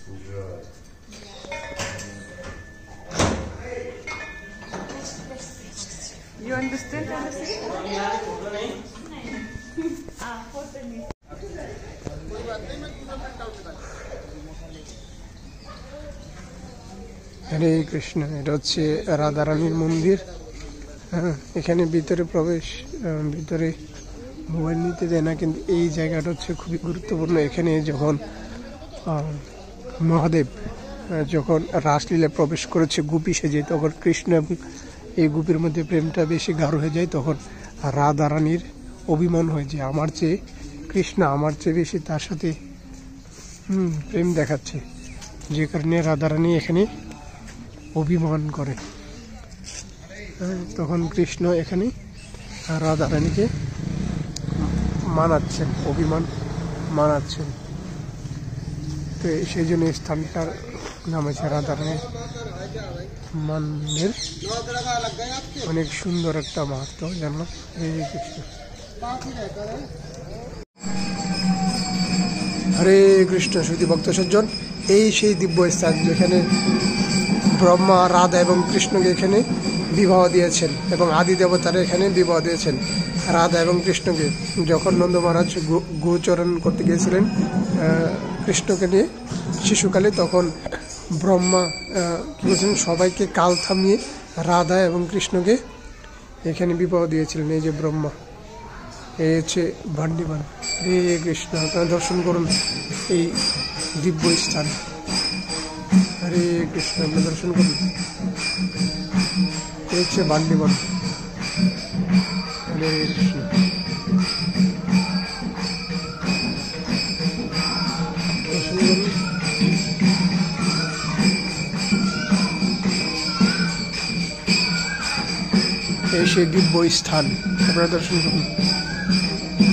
You understand? হরে কৃষ্ণ। এটা হচ্ছে রাধারানীর মন্দির। হ্যাঁ, এখানে ভিতরে প্রবেশ, ভিতরে মোবাইল নিতে দেয় না, কিন্তু এই জায়গাটা হচ্ছে খুবই গুরুত্বপূর্ণ। এখানে যখন মহাদেব যখন রাসলীলায় প্রবেশ করেছে গোপী সেজে, তখন কৃষ্ণ এবং এই গোপীর মধ্যে প্রেমটা বেশি গাঢ় হয়ে যায়। তখন রাধারানীর অভিমান হয় যে আমার চেয়ে কৃষ্ণ আমার চেয়ে বেশি তার সাথে প্রেম দেখাচ্ছে, যে কারণে রাধারানী এখানে অভিমান করে। তখন কৃষ্ণ এখানে রাধারানীকে মানাচ্ছেন, অভিমান মানাচ্ছেন। তো সেই জন্য স্থানটার নাম আছে রাধারানী মন্দির। অনেক সুন্দর একটা মাহাত্ম্য জানলাম। হরে কৃষ্ণ। হরে কৃষ্ণ। সুধী ভক্ত সজ্জন, এই সেই দিব্য স্থান যেখানে ব্রহ্মা রাধা এবং কৃষ্ণকে এখানে বিবাহ দিয়েছেন, এবং আদি দেবতারা এখানে বিবাহ দিয়েছেন রাধা এবং কৃষ্ণকে। যখন নন্দ মহারাজ গোচরণ করতে গিয়েছিলেন কৃষ্ণকে নিয়ে শিশুকালে, তখন ব্রহ্মা কি বলছেন, সবাইকে কাল থামিয়ে রাধা এবং কৃষ্ণকে এখানে বিবাহ দিয়েছিলেন। এই যে ব্রহ্মা, এই হচ্ছে ভান্ডিবান। হরে কৃষ্ণ। আপনারা দর্শন করুন এই দিব্য স্থান। হরে কৃষ্ণ। আপনারা দর্শন করুন, এই হচ্ছে ভান্ডিবান। হরে কৃষ্ণ। দর্শন করুন। এই সেই দিব্য স্থান, আপনারা দর্শন করুন।